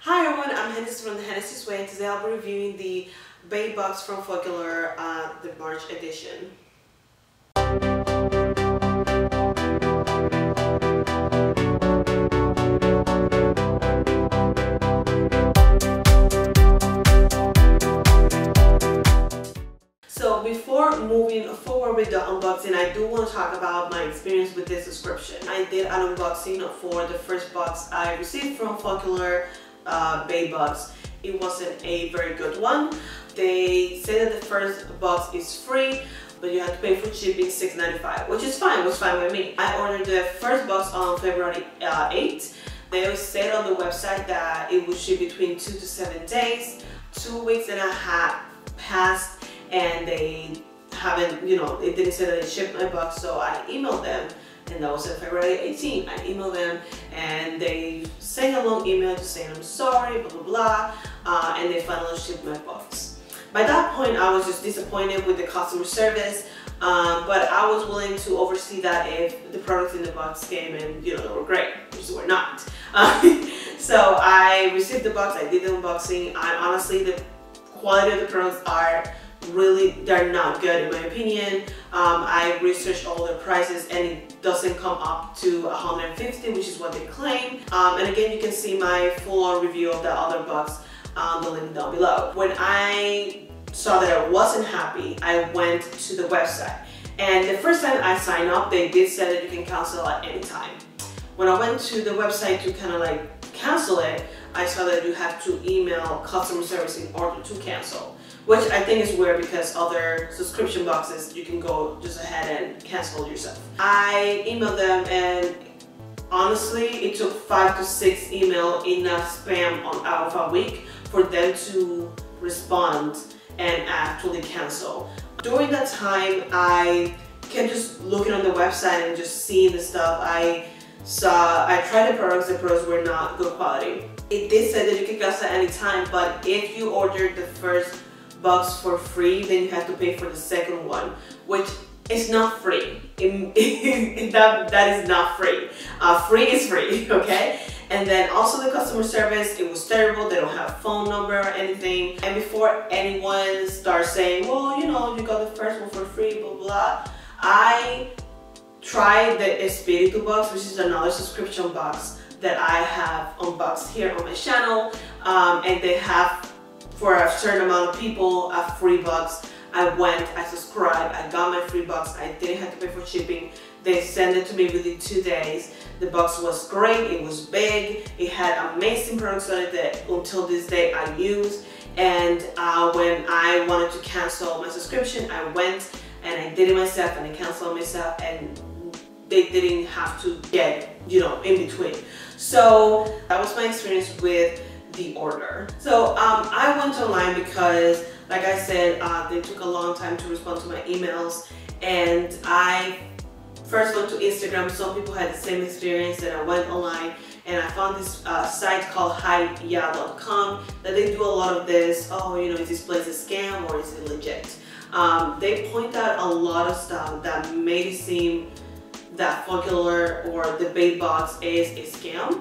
Hi everyone, I'm Hennis from the Hennis Way, and today I'll be reviewing the Babebox from Focallure, the March edition. So before moving forward with the unboxing, I do want to talk about my experience with this subscription. I did an unboxing for the first box I received from Focallure, Babebox. It wasn't a very good one. They say that the first box is free, but you have to pay for shipping $6.95, which is fine, was fine with me. I ordered the first box on February 8th. They always said on the website that it would ship between 2 to 7 days. 2 weeks and a half passed and they haven't, they didn't say that they shipped my box, so I emailed them. And that was on February 18th. I emailed them and they sent a long email just saying I'm sorry, blah, blah, blah, and they finally shipped my box. By that point, I was just disappointed with the customer service, but I was willing to oversee that if the products in the box came and, they were great, which they were not. So I received the box, I did the unboxing. Honestly, the quality of the products they're not good in my opinion. I researched all the prices and it doesn't come up to $150, which is what they claim. And again, you can see my full-on review of the other box on the link down below. When I saw that I wasn't happy, I went to the website. And the first time I signed up, they did say that you can cancel at any time. When I went to the website to kind of like cancel it, I saw that you have to email customer service in order to cancel, which I think is weird because other subscription boxes you can go just ahead and cancel yourself. I emailed them and honestly it took 5 to 6 emails in a spam out of a week for them to respond and actually cancel. During that time I kept just looking on the website and just seeing the stuff. I tried the products were not good quality. It did say that you can cancel at any time, but if you ordered the first box for free, then you have to pay for the second one, which is not free. That is not free. Free is free, okay? And then also the customer service, it was terrible. They don't have a phone number or anything. And before anyone starts saying, well, you got the first one for free, blah, blah, I tried the Espiritu box, which is another subscription box that I have unboxed here on my channel, and they have, for a certain amount of people, a free box. I went, I subscribed, I got my free box, I didn't have to pay for shipping. They sent it to me within 2 days. The box was great, it was big, it had amazing products on it that until this day I use. And when I wanted to cancel my subscription, I went and I did it myself and I canceled myself, and they didn't have to get, in between. So that was my experience with the order. So I went online because, like I said, they took a long time to respond to my emails, and I first went to Instagram. Some people had the same experience, and I went online and I found this site called hiya.com that they do a lot of this. Oh, is this place a scam or is it legit? They point out a lot of stuff that made it seem that Focallure or the Babebox is a scam.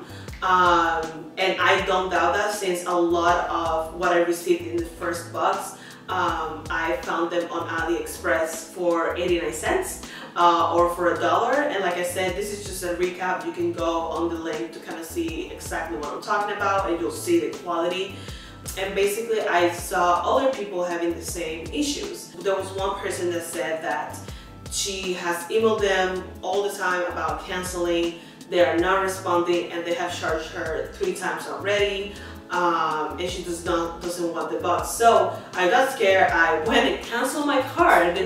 And I don't doubt that, since a lot of what I received in the first box, I found them on AliExpress for 89 cents or for $1. And like I said, this is just a recap. You can go on the link to kind of see exactly what I'm talking about, and you'll see the quality. And basically I saw other people having the same issues. There was one person that said that she has emailed them all the time about canceling. They are not responding and they have charged her 3 times already, and she doesn't want the box. So I got scared. I went and canceled my card,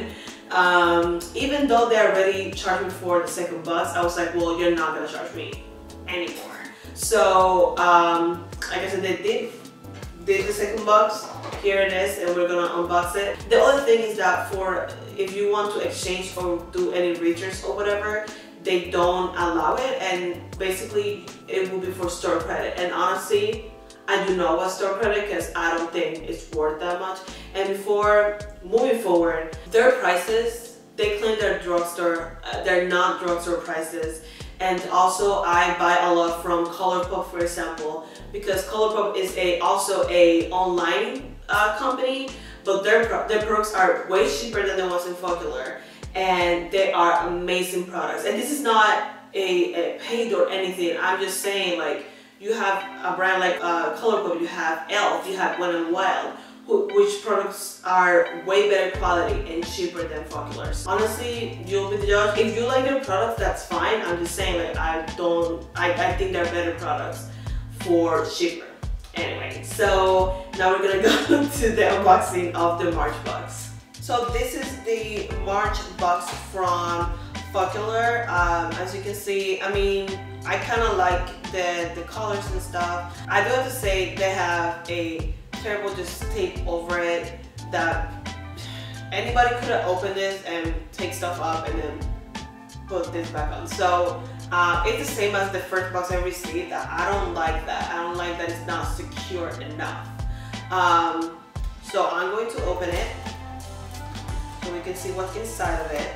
even though they already charged me for the second box. I was like, well, you're not gonna charge me anymore. So like I said, they did the second box. Here it is, and we're gonna unbox it. The other thing is that if you want to exchange or do any returns or whatever, they don't allow it, and basically it will be for store credit. And honestly, I do not want store credit because I don't think it's worth that much. And before moving forward, their prices, they claim they're drugstore, they're not drugstore prices, And also I buy a lot from Colourpop, for example, because Colourpop is also a online company, but their products are way cheaper than the ones in Focallure, and they are amazing products. And this is not a paid or anything. I'm just saying, like, you have a brand like Colourpop, you have Elf, you have Wet n Wild, which products are way better quality and cheaper than Focallure. Honestly, you'll be the judge. If you like their products, that's fine. I'm just saying, like, I think they're better products for cheaper. Anyway, so now we're gonna go to the unboxing of the March box. So this is the March box from Focallure. As you can see, I mean, I kind of like the colors and stuff. I do have to say they have a terrible just tape over it that anybody could have opened this and take stuff up and then put this back on. So it's the same as the first box I received. I don't like that. I don't like that it's not secure enough. So I'm going to open it so we can see what's inside of it.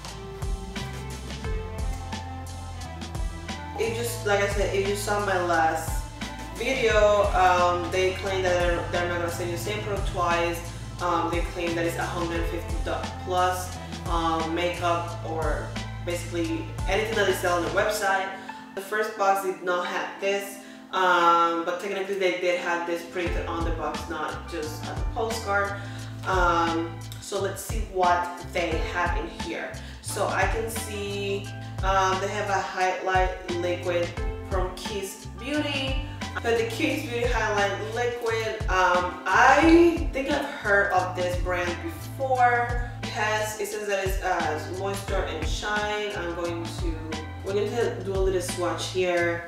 It just, like I said, if you saw my last video, they claim that they're not going to send you the same product twice. They claim that it's $150 plus makeup or basically anything that they sell on their website. The first box did not have this, but technically they did have this printed on the box, not just as a postcard. So let's see what they have in here. So I can see they have a highlight liquid from Kiss Beauty. But the Kiss Beauty highlight liquid, I think I've heard of this brand before. It says that it's moisture and shine. We're going to do a little swatch here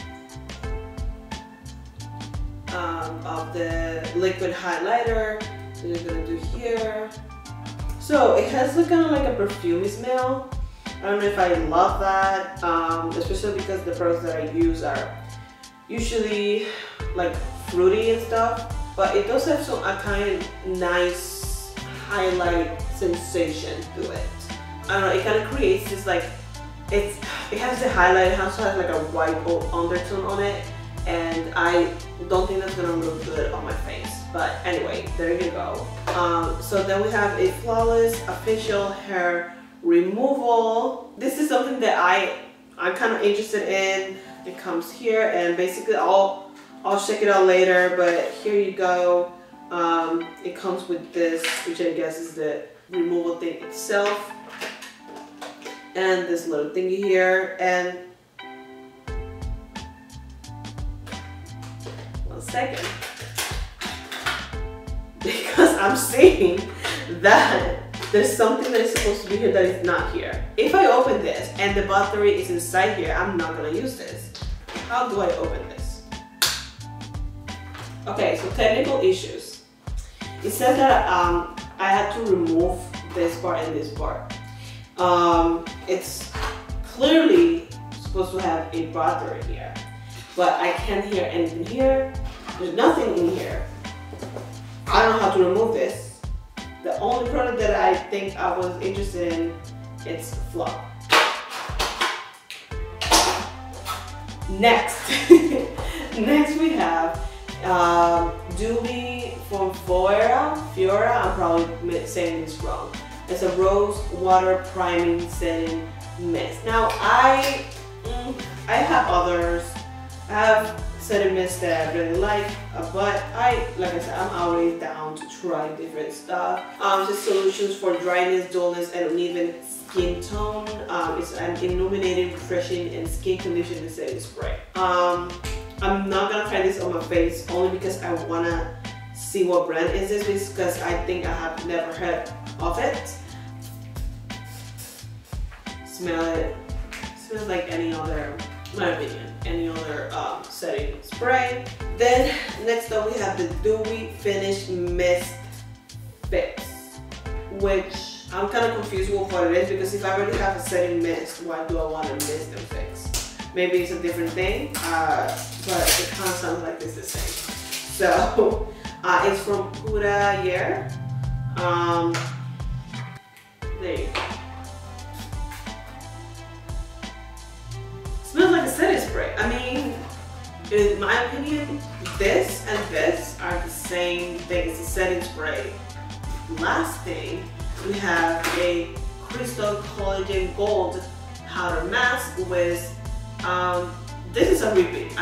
of the liquid highlighter. So we're going to do here. So it has kind of like a perfumey smell. I don't know if I love that, especially because the products that I use are usually like fruity and stuff, but it does have a kind of nice highlight sensation to it. I don't know, it kind of creates this, like, it has the highlight, it also has like a white undertone on it, and I don't think that's gonna look good on my face. But anyway, there you go. So then we have a flawless official hair removal. This is something that I'm kind of interested in. It comes here, and basically I'll check it out later, but here you go. It comes with this, which I guess is the removal thing itself, and this little thingy here. And one second, because I'm seeing that there's something that is supposed to be here that is not here. If I open this and the battery is inside here, I'm not gonna use this. How do I open this? Okay, so technical issues. It says that I had to remove this part and this part. It's clearly supposed to have a battery here, but I can't hear anything here. There's nothing in here. I don't know how to remove this. The only product that I think I was interested in, it's Fluff. Next, next we have Doobie from Fiora. I'm probably saying this wrong. It's a rose water priming setting mist. Now I have others. I have setting mist that I really like, but like I said, I'm always down to try different stuff. Just solutions for dryness, dullness, and uneven skin tone. It's an illuminating, refreshing, and skin conditioning setting spray. I'm not gonna try this on my face only because I wanna see what brand is this, because I think I have never heard of it. Smell it. It smells like any other, in my opinion, any other setting spray. Then next up we have the Dewy Finish Mist Fix, which I'm kind of confused with what it is, because if I already have a setting mist, why do I want a mist and fix? Maybe it's a different thing, but it kind of sounds like it's the same. So it's from Focallure. There you go. smells like a setting spray. I mean, in my opinion, this and this are the same thing. It's a setting spray. Last thing, we have a Crystal Collagen Gold powder mask with, this is a repeat.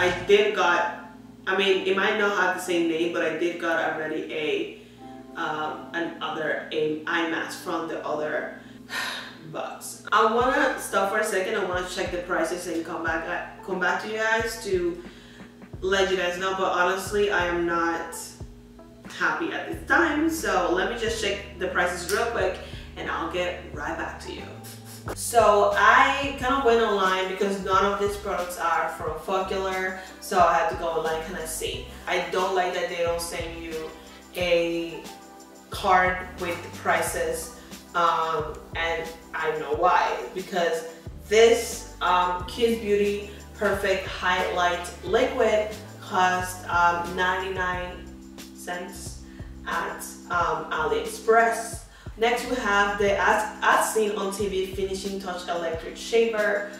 I mean, it might not have the same name, but I did got already another eye mask from the other box. I wanna stop for a second. I wanna check the prices and come back to you guys to let you guys know. But honestly, I am not happy at this time. So let me just check the prices real quick, and I'll get right back to you. So I kind of went online because none of these products are from Focallure, so I had to go online kind of see. I don't like that they don't send you a card with the prices, and I know why. Because this Kids Beauty Perfect Highlight Liquid cost 99 cents at AliExpress. Next we have the as seen on TV Finishing Touch Electric Shaver,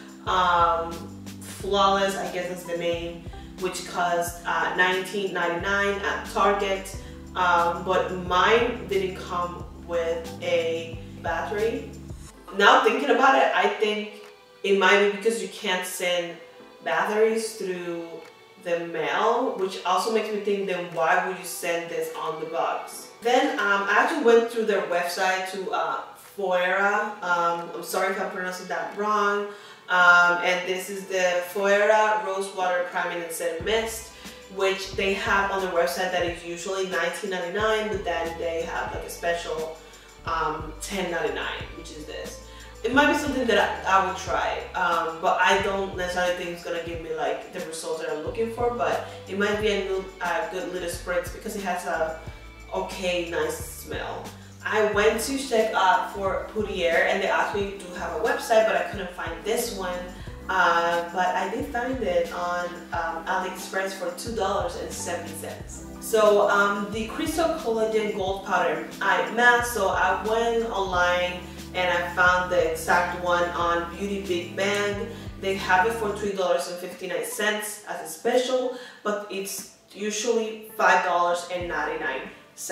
Flawless, I guess that's the name, which cost $19.99 at Target, but mine didn't come with a battery. Now thinking about it, I think it might be because you can't send batteries through the mail, which also makes me think, then why would you send this on the box? Then I actually went through their website to Focallure. I'm sorry if I'm pronouncing that wrong. And this is the Focallure Rose Water Priming and Setting Mist, which they have on their website that is usually $19.99, but then they have like a special $10.99, which is this. It might be something that I would try, but I don't necessarily think it's gonna give me like the results that I'm looking for. But it might be a good little spritz because it has a nice smell. I went to check out for Focallure, and they actually do have a website, but I couldn't find this one. But I did find it on AliExpress for $2.70. So the Crystal Collagen Gold Powder Eye Mask. So I went online and I found the exact one on Beauty Big Bang. They have it for $3.59 as a special, but it's usually $5.99.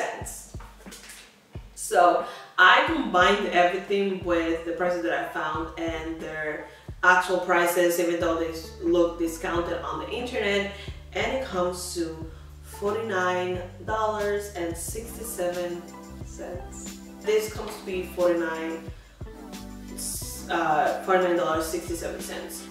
So I combined everything with the prices that I found and their actual prices, even though they look discounted on the internet, and it comes to $49.67. This comes to be $49.67.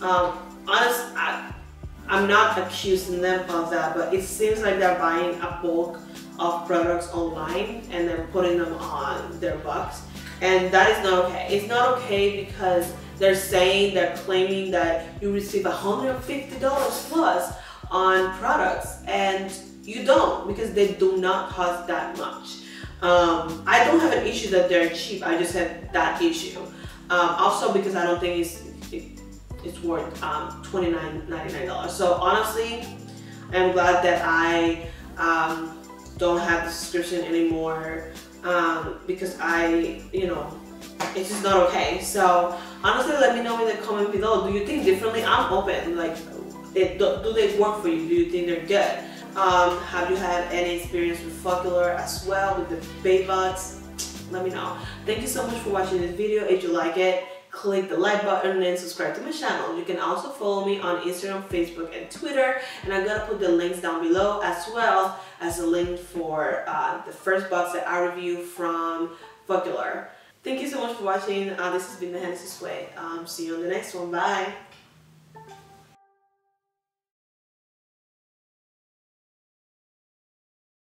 I'm not accusing them of that, but it seems like they're buying a bulk of products online and then putting them on their box, and that is not okay. It's not okay because they're claiming that you receive $150 plus on products, and you don't, because they do not cost that much. I don't have an issue that they're cheap, I just have that issue. Also because I don't think it's worth $29.99. So honestly, I'm glad that I don't have the subscription anymore, because it's just not okay. So honestly, let me know in the comment below. Do you think differently? I'm open. Like, do they work for you? Do you think they're good? Have you had any experience with Focallure as well, with the Babebox? Let me know. Thank you so much for watching this video. If you like it, click the like button and subscribe to my channel. You can also follow me on Instagram, Facebook, and Twitter, and I'm gonna put the links down below, as well as a link for the first box that I reviewed from Focallure. Thank you so much for watching. This has been the Hennessy Way. See you on the next one. Bye.